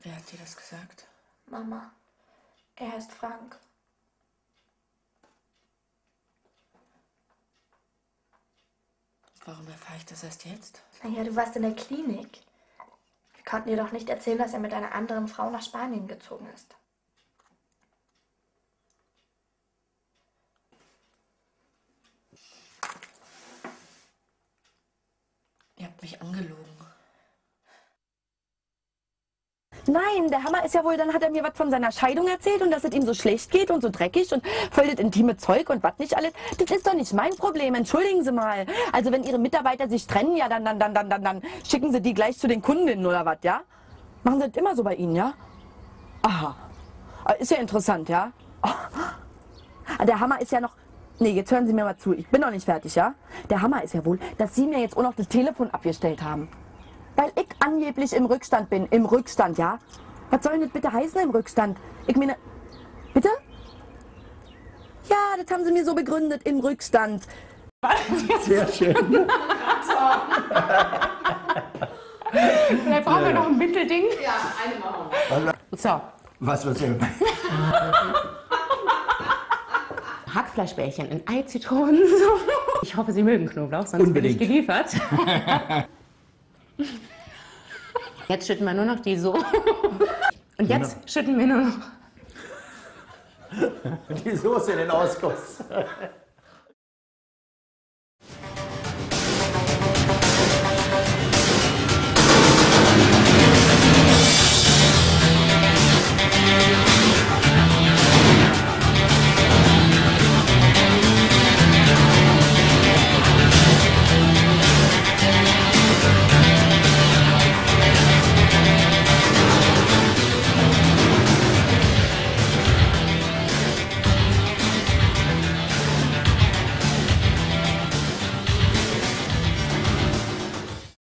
Wer hat dir das gesagt? Mama, er heißt Frank. Warum erfahre ich das erst jetzt? Naja, du warst in der Klinik. Wir konnten dir doch nicht erzählen, dass er mit einer anderen Frau nach Spanien gezogen ist. Ihr habt mich angelogen. Nein, der Hammer ist ja wohl, dann hat er mir was von seiner Scheidung erzählt und dass es ihm so schlecht geht und so dreckig und voll das intime Zeug und was nicht alles. Das ist doch nicht mein Problem, entschuldigen Sie mal. Also wenn Ihre Mitarbeiter sich trennen, ja, dann schicken Sie die gleich zu den Kundinnen oder was, ja? Machen Sie das immer so bei Ihnen, ja? Aha. Ist ja interessant, ja? Der Hammer ist ja noch... Nee, jetzt hören Sie mir mal zu, ich bin noch nicht fertig, ja? Der Hammer ist ja wohl, dass Sie mir jetzt auch noch das Telefon abgestellt haben. Weil ich angeblich im Rückstand bin. Im Rückstand, ja? Was soll denn das bitte heißen im Rückstand? Ich meine... Bitte? Ja, das haben Sie mir so begründet, im Rückstand. Sehr schön. Vielleicht brauchen wir noch ein Mittelding. Ja, eine machen wir. So, Was wird denn? Hackfleischbällchen in Ei, Zitronen. Ich hoffe, Sie mögen Knoblauch, sonst Unbedingt. bin ich geliefert. Jetzt schütten wir nur noch die so. Und jetzt schütten wir nur noch Die Soße in den Ausguss.